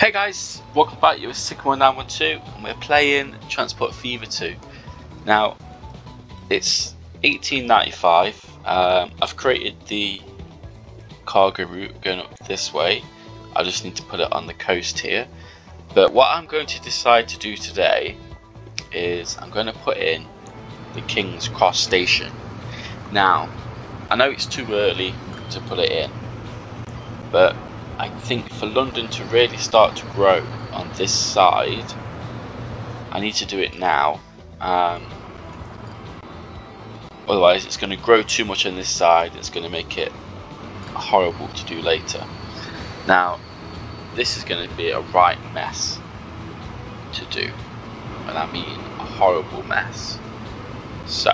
Hey guys, welcome back. You're Sycamore912 and we're playing Transport Fever 2. Now, it's 1895. I've created the cargo route going up this way. I just need to put it on the coast here. But what I'm going to decide to do today is I'm going to put in the King's Cross station. Now, I know it's too early to put it in, but I think for London to really start to grow on this side, I need to do it now. Otherwise it's going to grow too much on this side. It's going to make it horrible to do later. Now this is going to be a right mess to do, and I mean a horrible mess. So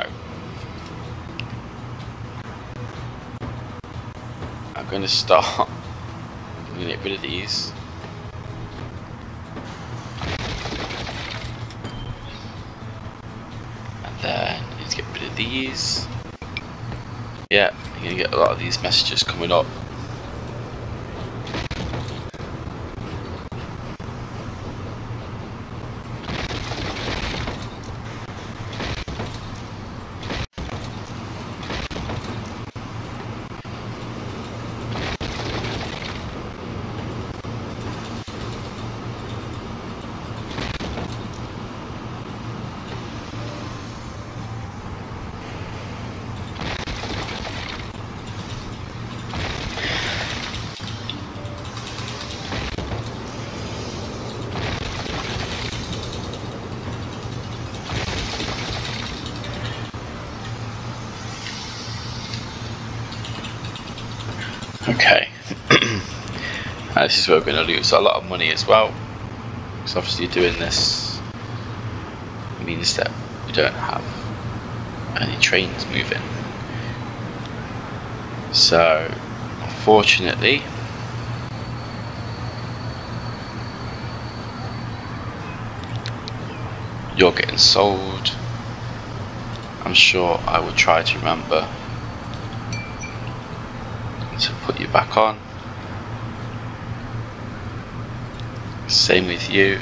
I'm going to start. I'm going to get rid of these. And then I need to get rid of these. Yeah, I'm going to get a lot of these messages coming up. Okay, this is where we're going to lose a lot of money as well, because obviously doing this means that we don't have any trains moving. So unfortunately you're getting sold. I'm sure I will try to remember to put you back on. Same with you.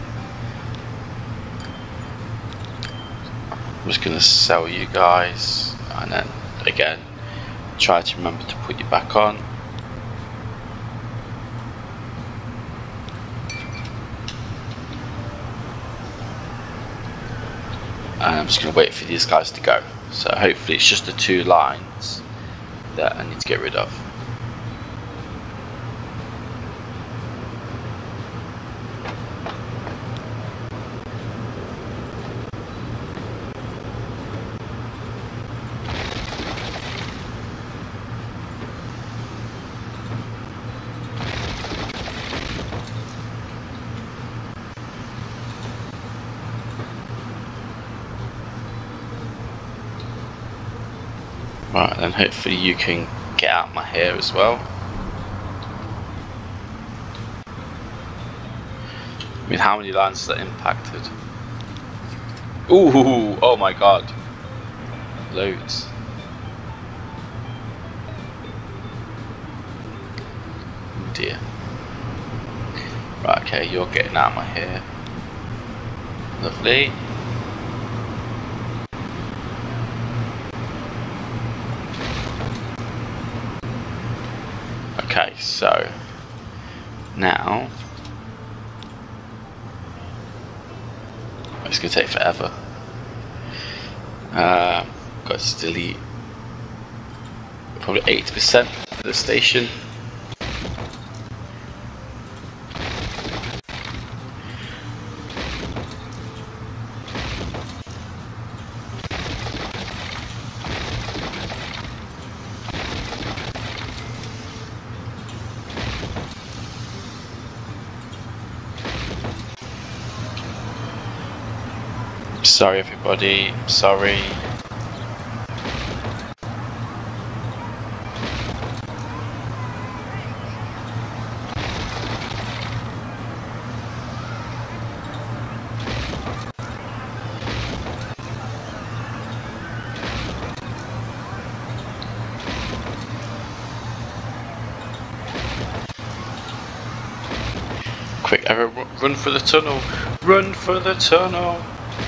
I'm just going to sell you guys and then again try to remember to put you back on. And I'm just going to wait for these guys to go. So hopefully it's just the two lines that I need to get rid of. Right, then hopefully you can get out my hair as well. I mean, how many lines is that impacted? Ooh, oh my god. Loads. Oh dear. Right, okay, you're getting out my hair. Lovely. Okay, so now it's going to take forever. Got to delete probably 80% of the station. Sorry everybody, sorry. Quick, everyone, run for the tunnel! Run for the tunnel!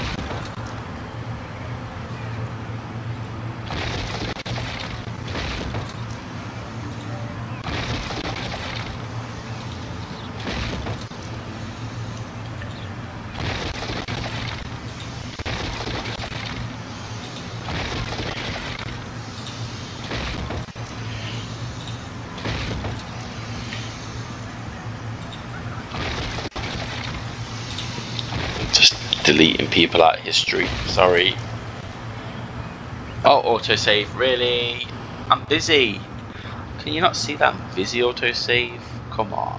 Just deleting people out of history, sorry. Oh, autosave, really? I'm busy. Can you not see that I'm busy, autosave? Come on.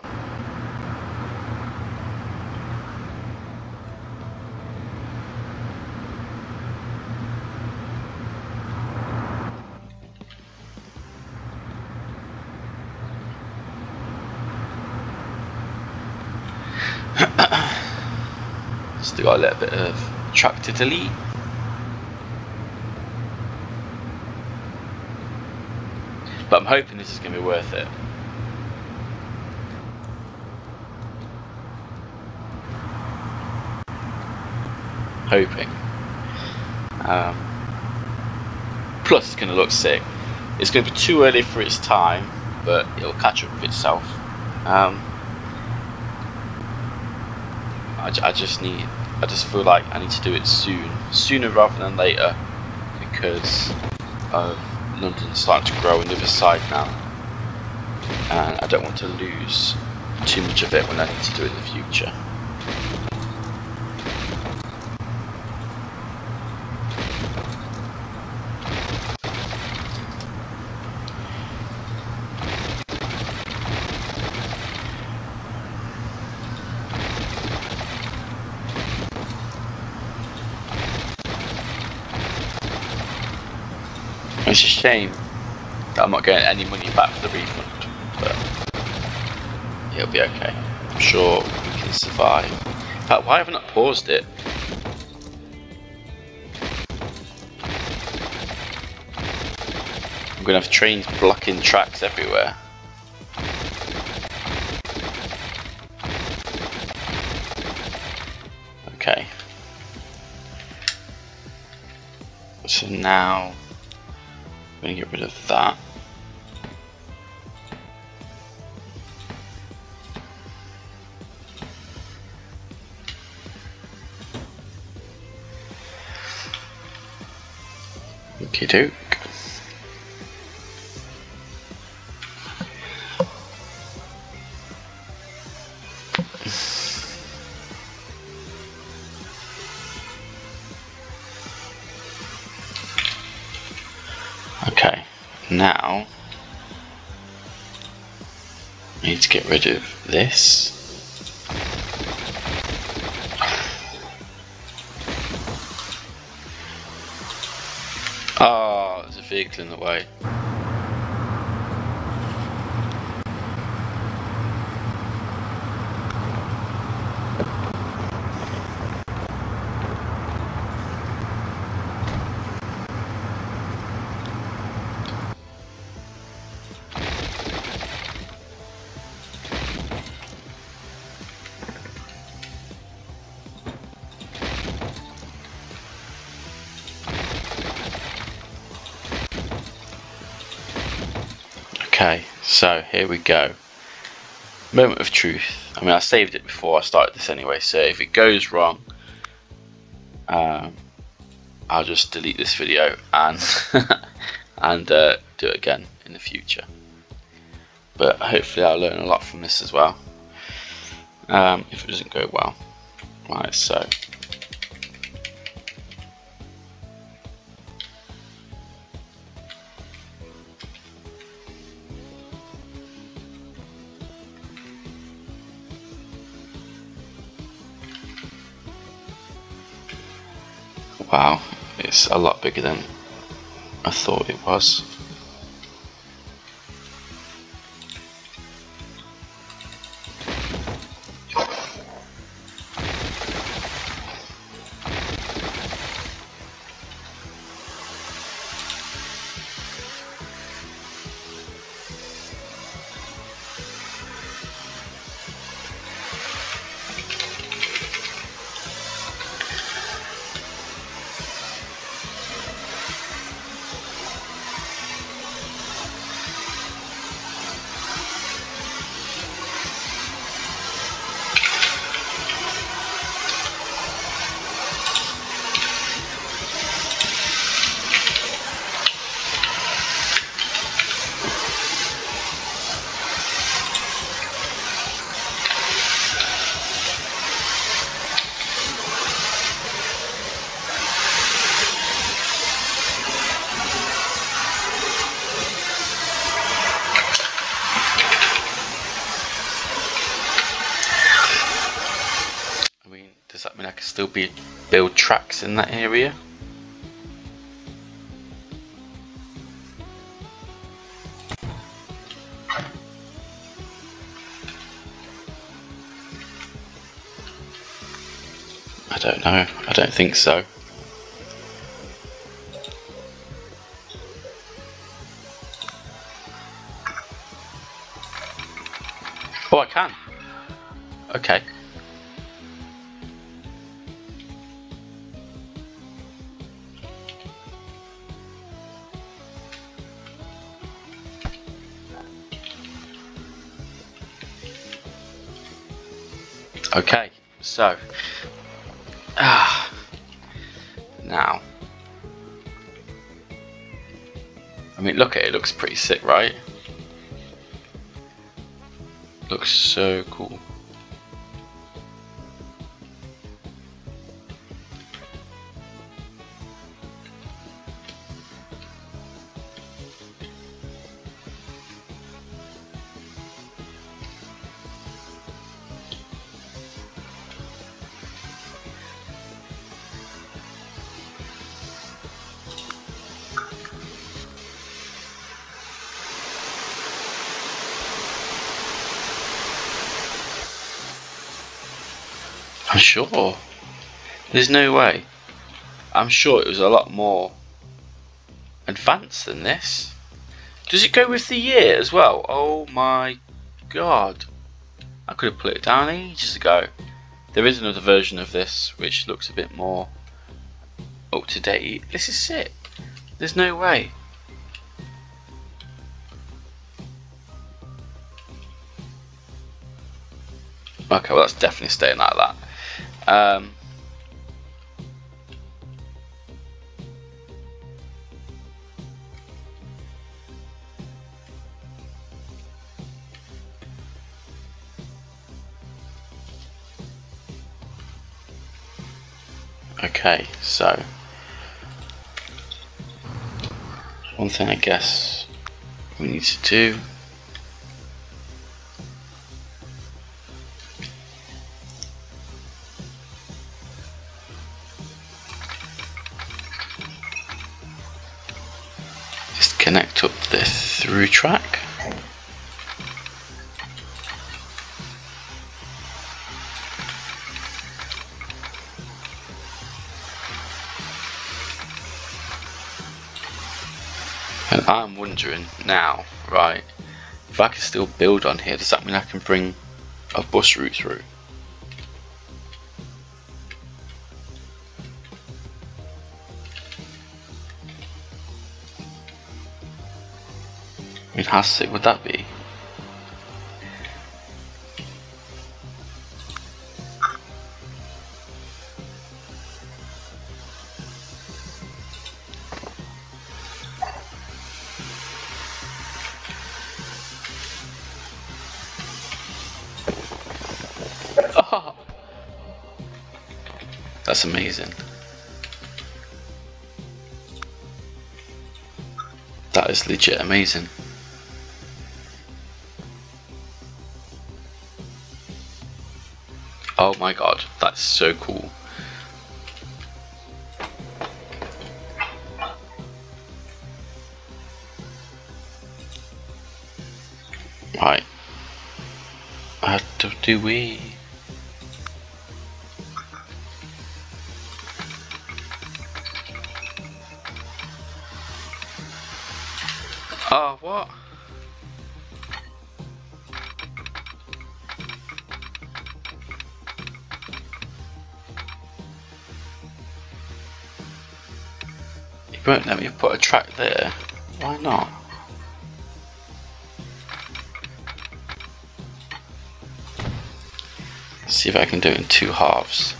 Still got a little bit of track to delete. But I'm hoping this is going to be worth it. Hoping. Plus it's going to look sick. It's going to be too early for its time, but it'll catch up with itself. I just feel like I need to do it sooner rather than later, because of London's starting to grow on the other side now, and I don't want to lose too much of it when I need to do it in the future. It's a shame that I'm not getting any money back for the refund, but it'll be okay. I'm sure we can survive. In fact, why haven't I paused it? I'm gonna have trains blocking tracks everywhere. Okay. So now I'm going to get rid of that. Okie doke. Okay, now I need to get rid of this. Oh, there's a vehicle in the way. Okay, so here we go. Moment of truth. I mean, I saved it before I started this anyway, so if it goes wrong, I'll just delete this video and and do it again in the future. But hopefully I'll learn a lot from this as well, if it doesn't go well. Right, so wow, it's a lot bigger than I thought it was. that mean I can still build tracks in that area? I don't know. I don't think so. Oh, I can. Okay. Okay, so now, I mean, look at it, it looks pretty sick, right? Looks so cool. I'm sure. There's no way. I'm sure it was a lot more advanced than this. Does it go with the year as well? Oh my god. I could have put it down ages ago. There is another version of this which looks a bit more up to date. This is sick. There's no way. Okay, well that's definitely staying like that. Okay, so one thing I guess we need to do is connect up the through track. And I'm wondering now, right, if I can still build on here, does that mean I can bring a bus route through? I mean, how sick would that be? Oh, that's amazing. That is legit amazing. Oh my god, that's so cool. Right. How do we? Oh, what? You won't let me put a track there. Why not? Let's see if I can do it in 2 halves.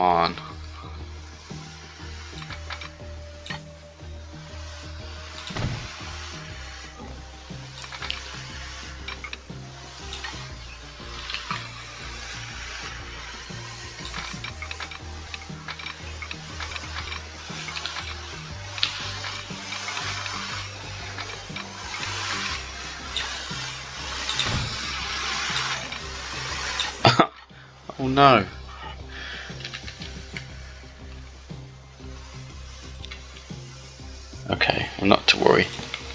on. Oh no. Okay, I'm not to worry.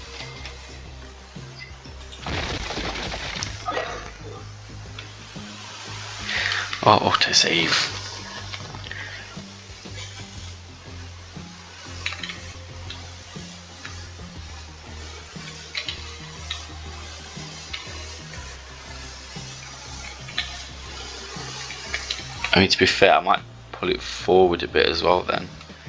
Oh, autosave. I mean, to be fair, I might pull it forward a bit as well then.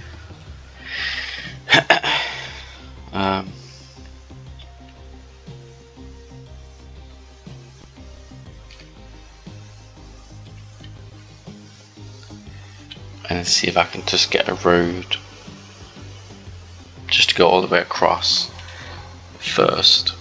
And see if I can just get a road just to go all the way across first.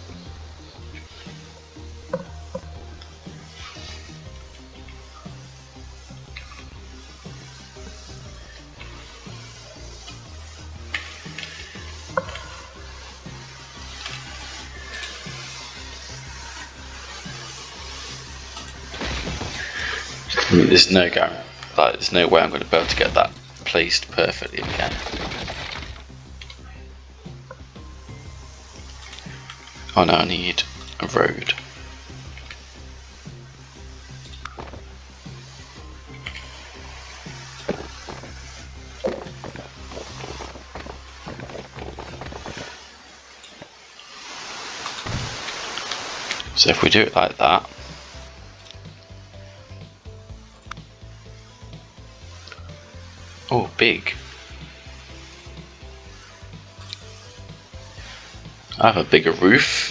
I mean, there's no guarantee, like, there's no way I'm going to be able to get that placed perfectly again. Oh no, I need a road. So if we do it like that, oh, big. I have a bigger roof.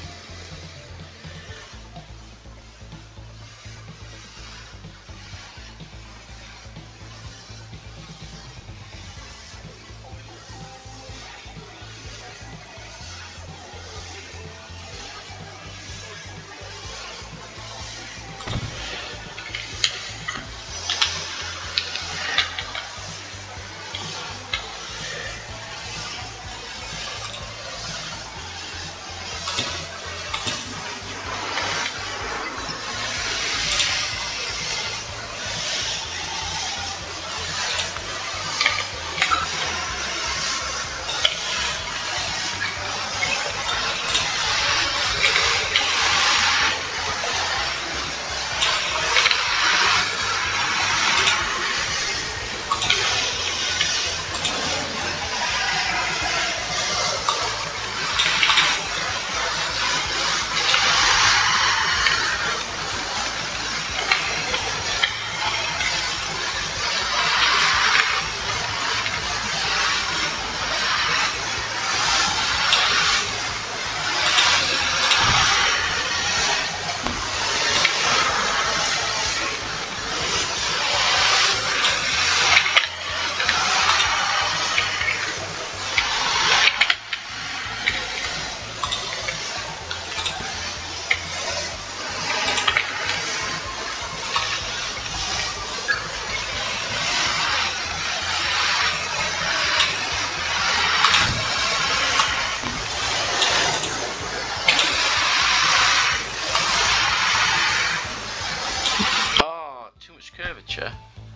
Curvature.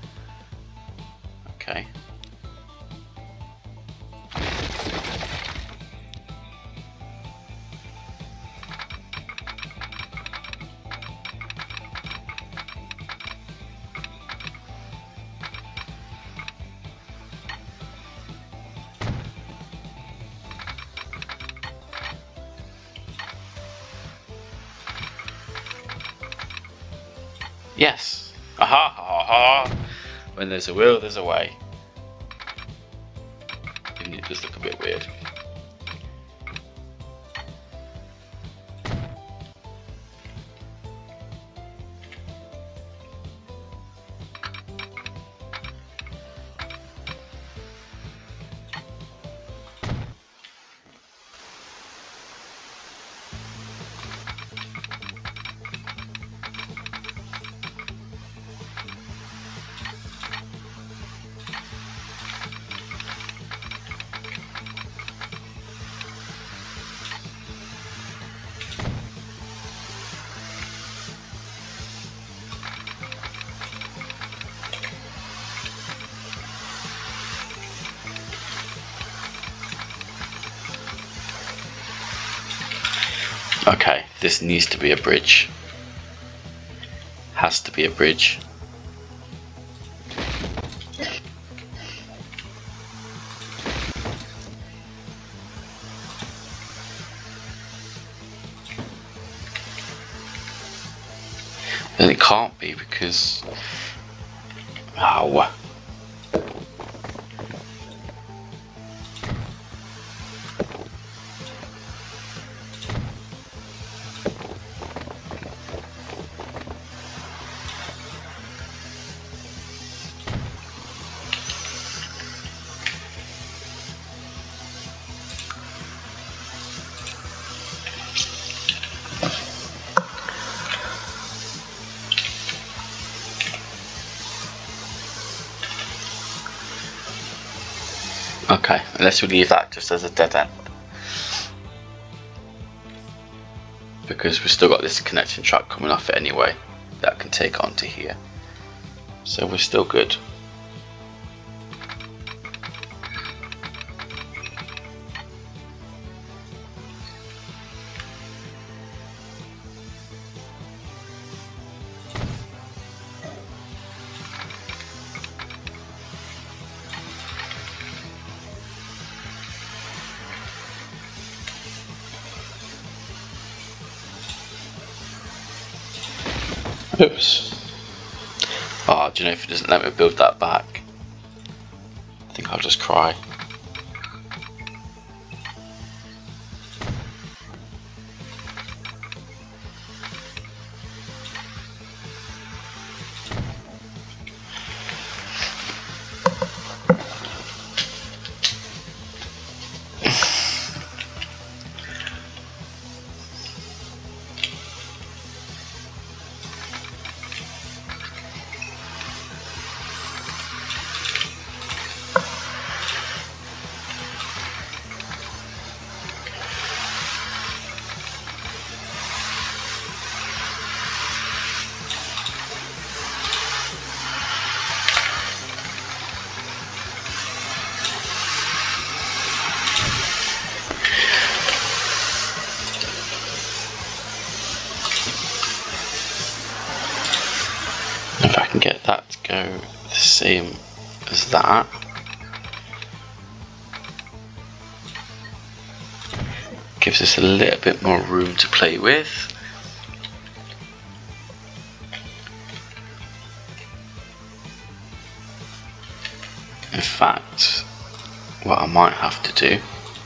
Okay. Yes. Aha, ha, ha. When there's a will, there's a way. Even it does look a bit weird. Okay, this needs to be a bridge. Has to be a bridge. Then it can't be because... Oh. Okay, unless we leave that just as a dead end. Because we've still got this connecting track coming off it anyway that can take onto here. So we're still good. Oops. Oh, do you know, if it doesn't let me build that back, I think I'll just cry. If I can get that to go the same as that. Gives us a little bit more room to play with. In fact, what I might have to do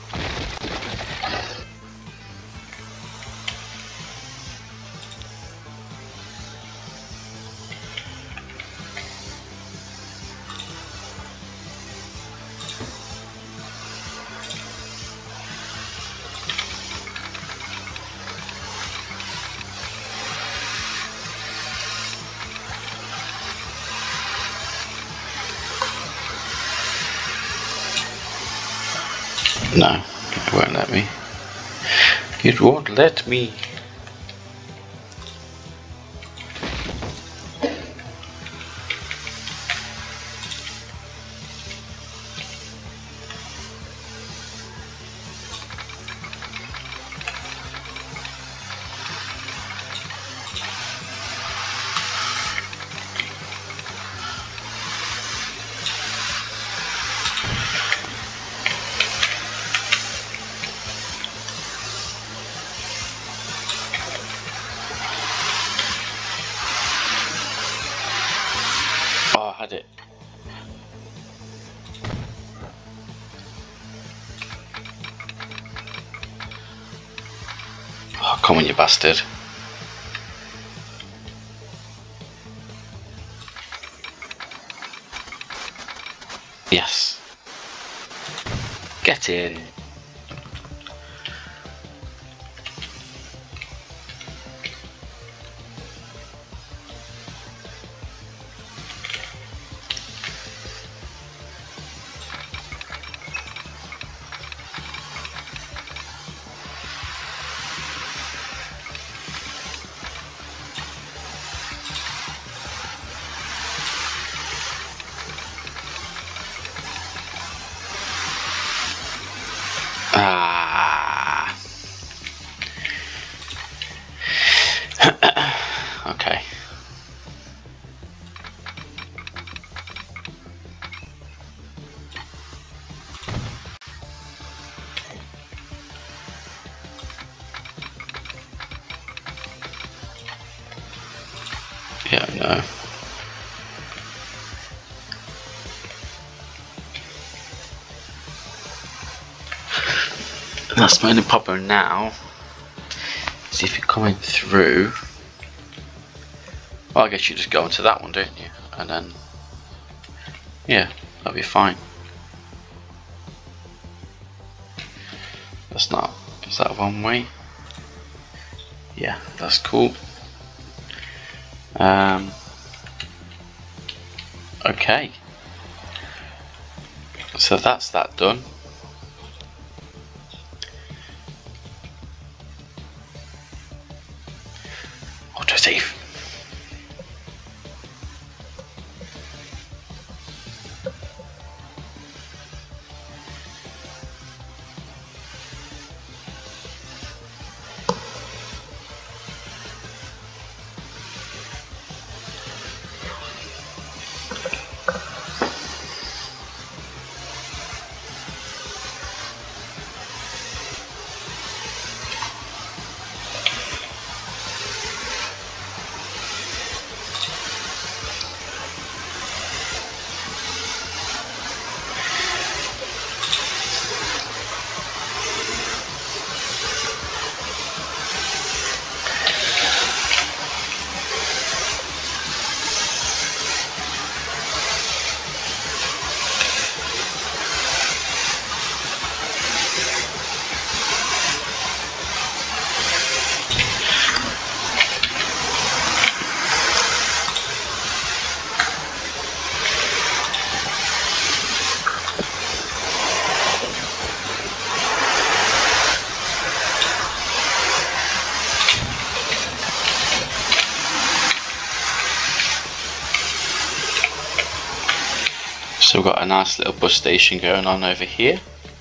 no, it won't let me. It won't let me. Oh, I had it. Oh, come on, you bastard. Yes. Get in. Yeah, no. That's my only problem now. See if you're coming through. Well, I guess you just go into that one, don't you? And then, yeah, that'll be fine. That's not. Is that one way? Yeah, that's cool. Okay. So that's that done. Autosave. So we've got a nice little bus station going on over here.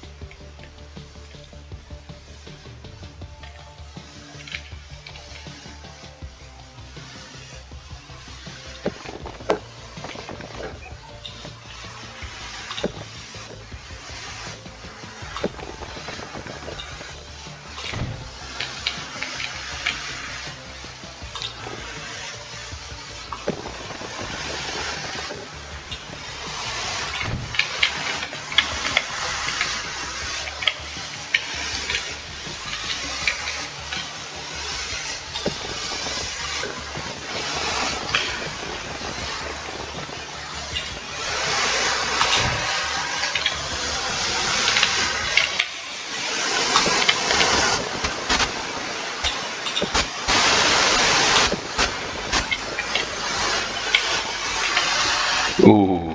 Ooh.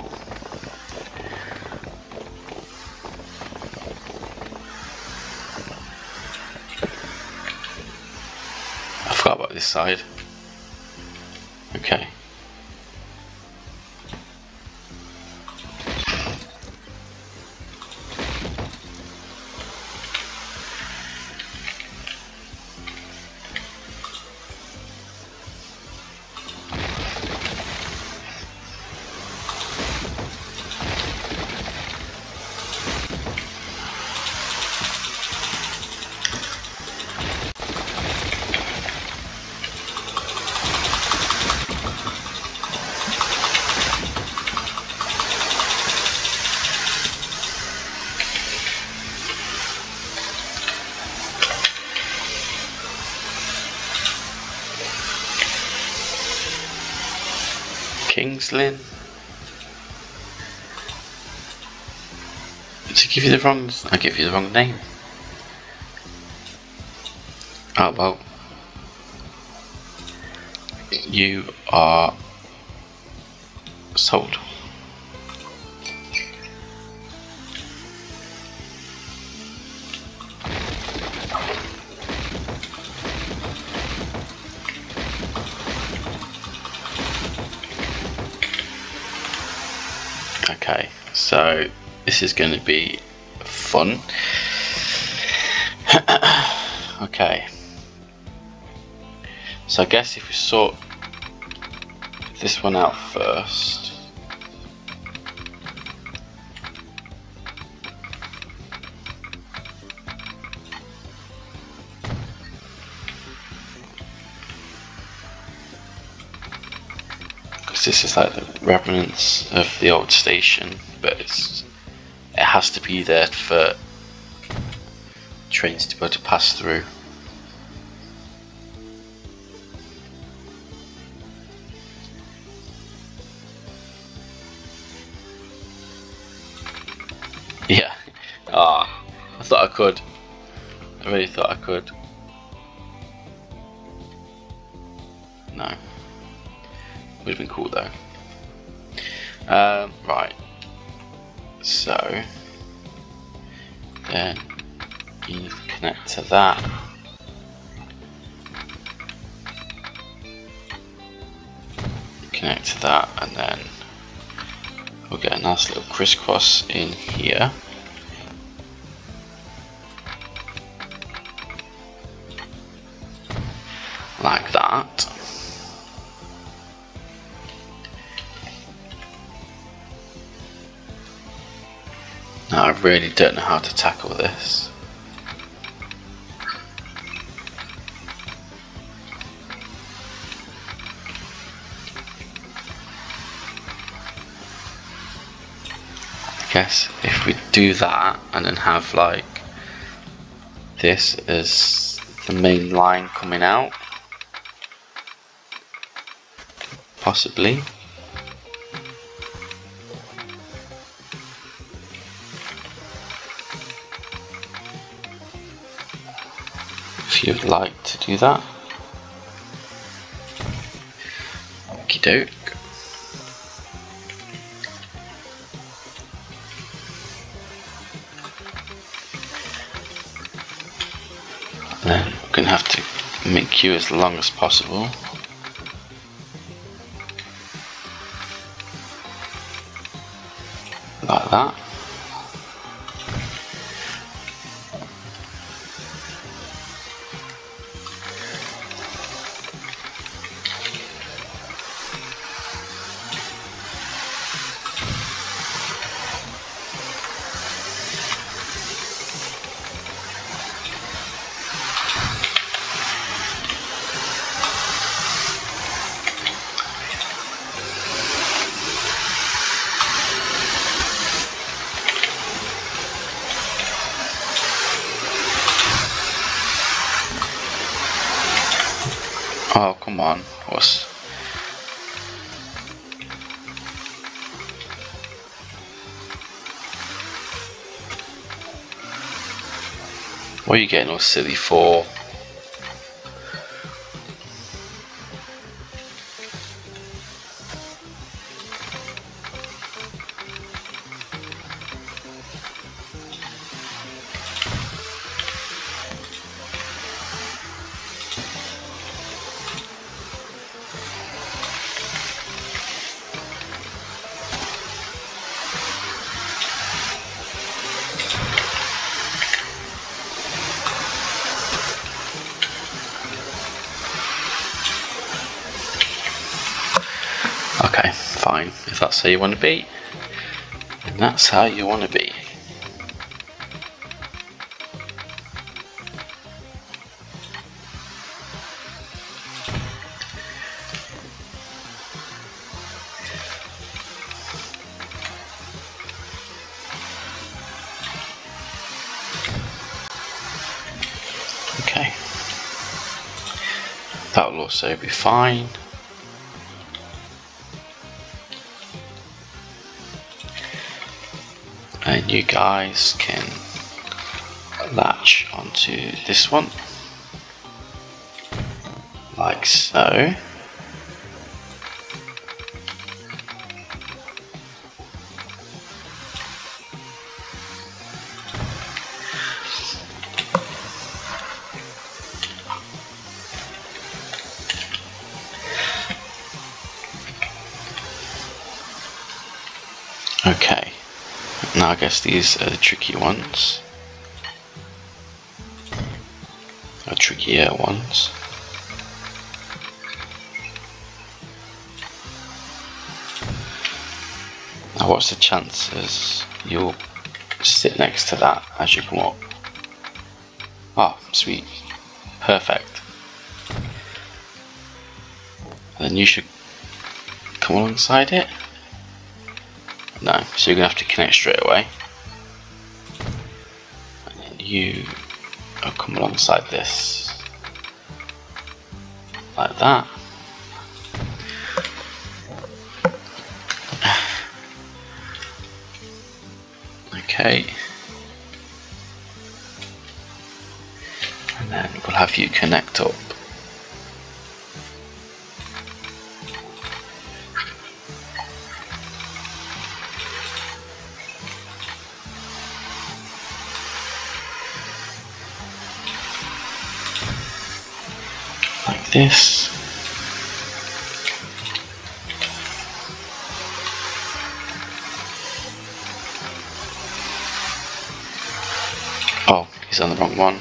I forgot about this side. Okay. Kings Lynn. To give you the wrong, I give you the wrong name. Oh well. You are sold. Okay, so this is going to be fun. Okay, so I guess if we sort this one out first. because this is like the remnants of the old station, but it has to be there for trains to be able to pass through. Yeah. Ah, I thought I could. I really thought I could. No. Would have been cool though. Right. So then you need to connect to that. Connect to that, and then we'll get a nice little crisscross in here. Like that. Now I really don't know how to tackle this. I guess if we do that and then have like this as the main line coming out, possibly. If you'd like to do that. Okie doke. Then we're going to have to make you as long as possible. Like that. Oh, come on, what's... What are you getting all silly for? Okay, fine. If that's how you want to be, then that's how you want to be. Okay. That will also be fine. And you guys can latch onto this one, like so. Okay. Now I guess these are the tricky ones, or trickier ones. Now what's the chances you'll sit next to that as you come up? Oh, sweet. Perfect. And then you should come alongside it? No, so you're going to have to connect straight away. And then you will come alongside this, like that. Okay. And then we'll have you connect up. Like this. Oh, he's on the wrong one.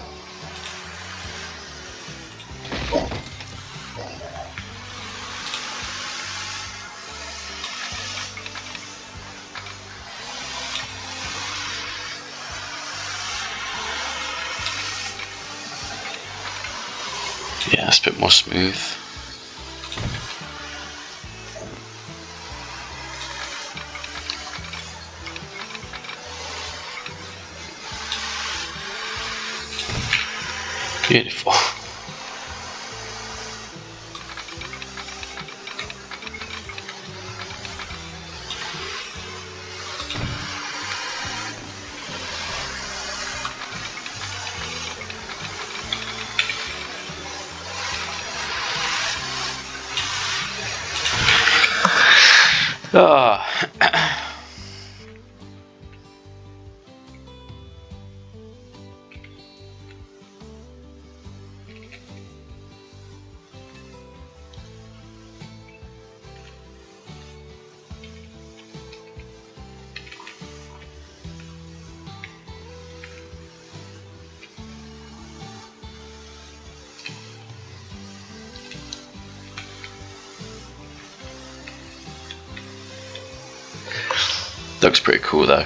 Yeah, it's a bit more smooth. Beautiful. Ah. Looks pretty cool though.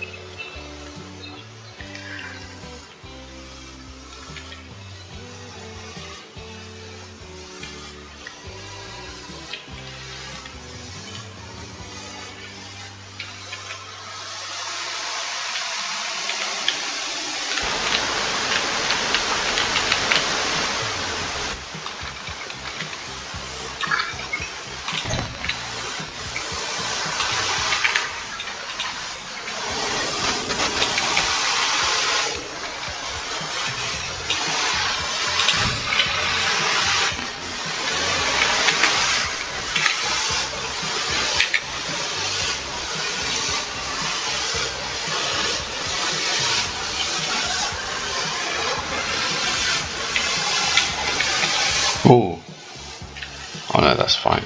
Oh, oh no, that's fine.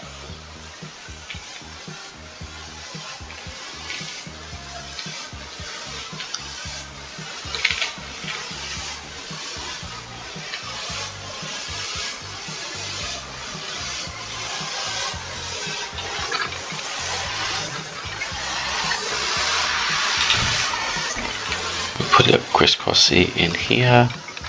We'll put it crisscrossy in here.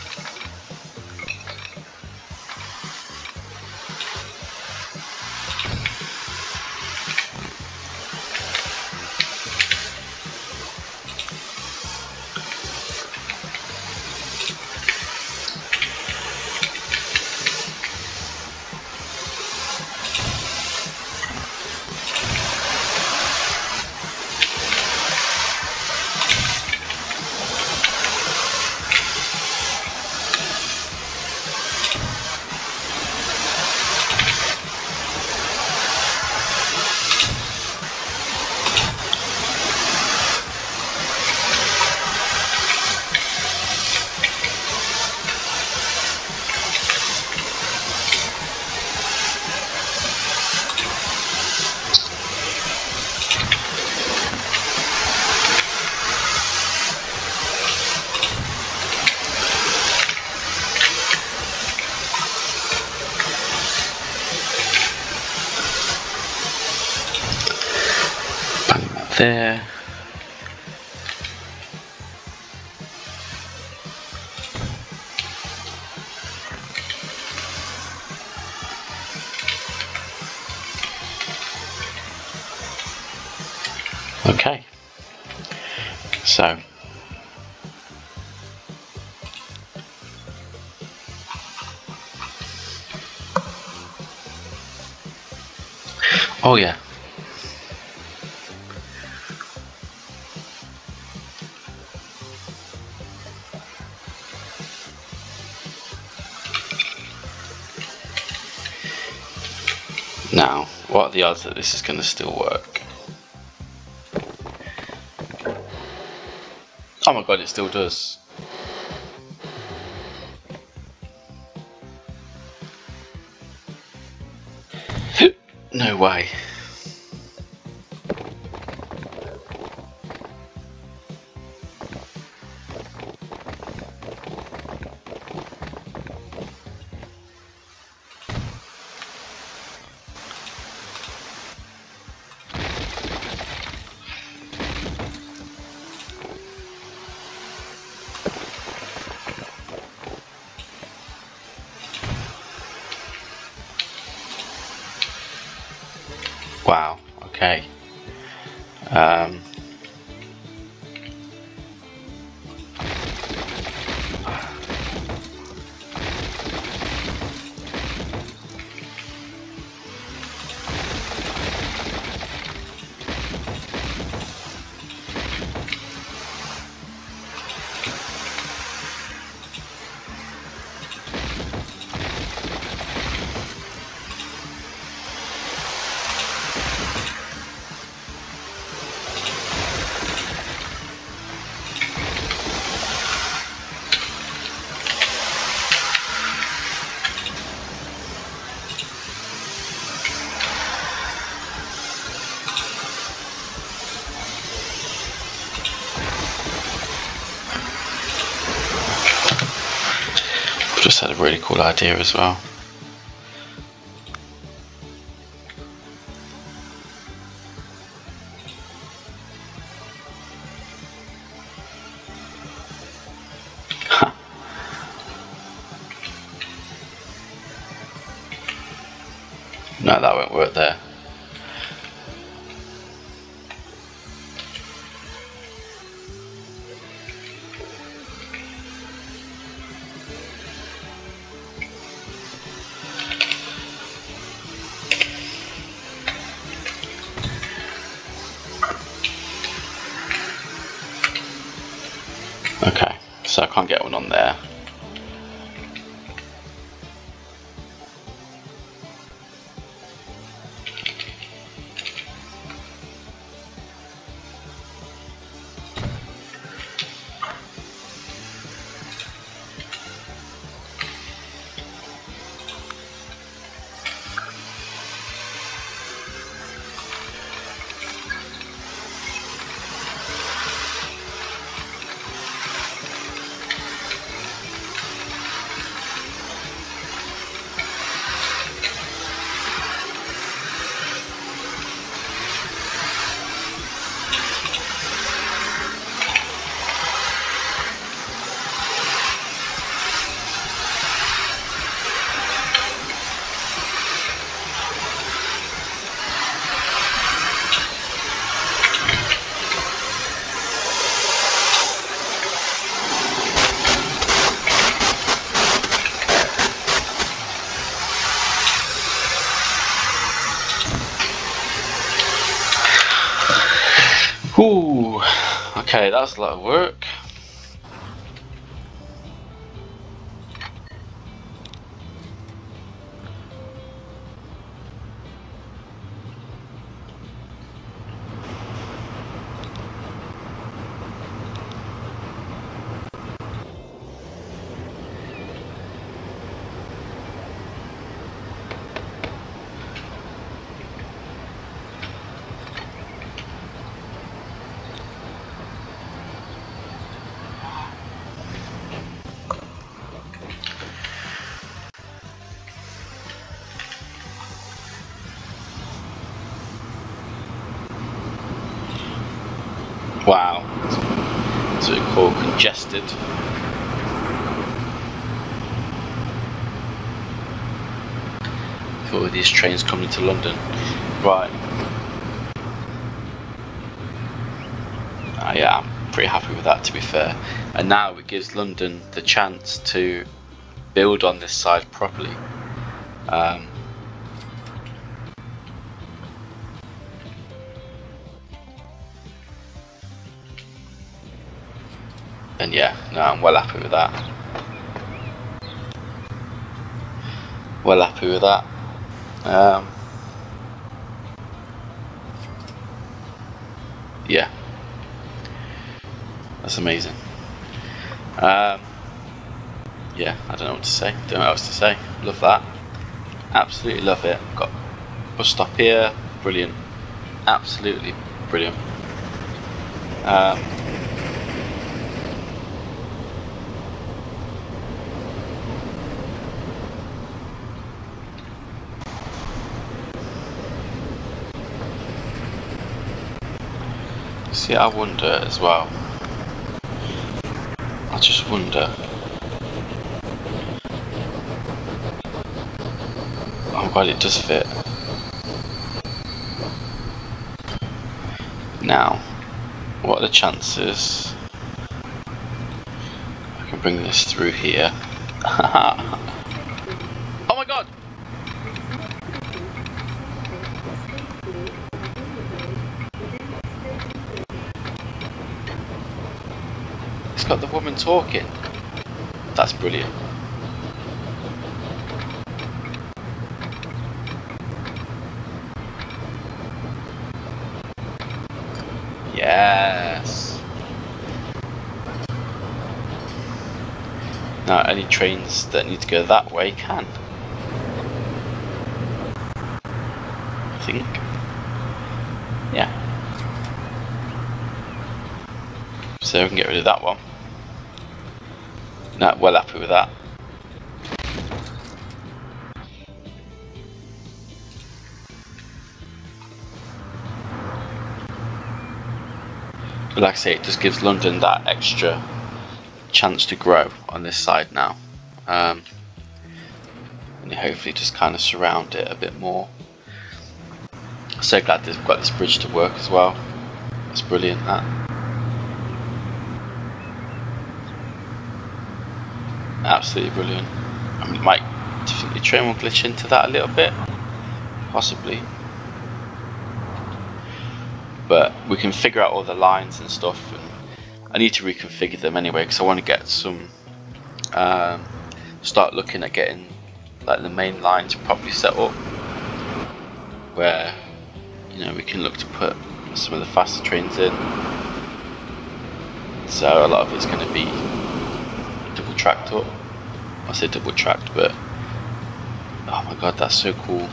There. Okay, so oh yeah, now what are the odds that this is going to still work? Oh my god, it still does. No way. Wow, okay. Just had a really cool idea as well. No, that won't work there. Okay, so I can't get one on there. Ooh, okay, that was a lot of work. Wow, that's what we call congested. For all these trains coming to London. Right. pretty happy with that, to be fair. And now it gives London the chance to build on this side properly. And yeah, no, I'm well happy with that. Well happy with that. Yeah, that's amazing. Yeah, I don't know what to say. Don't know what else to say. Love that. Absolutely love it. Got bus stop here. Brilliant. Absolutely brilliant. See, I wonder as well. I just wonder. Oh god, it does fit. Now, what are the chances I can bring this through here? Oh my god! It's got the woman talking. That's brilliant. Yes. Now any trains that need to go that way can. I think. Yeah. So we can get rid of that one. No, well happy with that. But like I say, it just gives London that extra chance to grow on this side now. And hopefully just kind of surround it a bit more. So glad they've got this bridge to work as well. That's brilliant, that. Absolutely brilliant. I mean, do you think the train will glitch into that a little bit? Possibly. But we can figure out all the lines and stuff, and I need to reconfigure them anyway because I want to get some start looking at getting like the main lines properly set up where, you know, we can look to put some of the faster trains in. So a lot of it's going to be double tracked up. I say double tracked, but oh my god, that's so cool.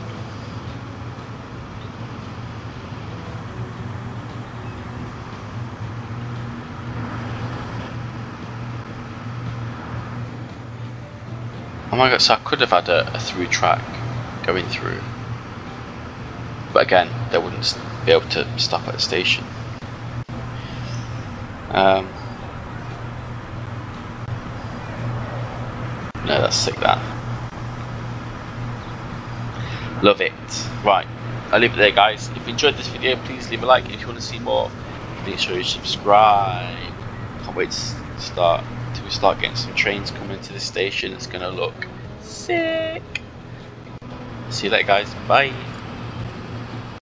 Oh my god, so I could have had a through track going through, but again, they wouldn't be able to stop at the station. No, that's sick, that. Love it. Right, I'll leave it there, guys. If you enjoyed this video, please leave a like. If you want to see more, make sure you subscribe. Can't wait to start getting some trains coming into this station. It's gonna look sick. See you later, guys. Bye.